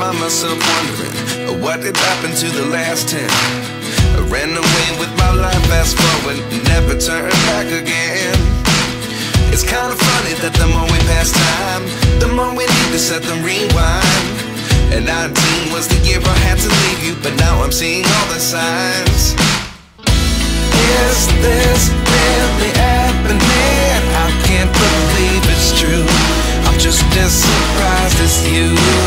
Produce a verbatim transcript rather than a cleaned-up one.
find myself wondering, uh, what did happen to the last ten? I ran away with my life, fast forward, never turn back again. It's kind of funny that the more we pass time, the more we need to set the rewind. And nineteen was the year I had to leave you, but now I'm seeing all the signs. Is this really happening? I can't believe it's true. I'm just as surprised as you.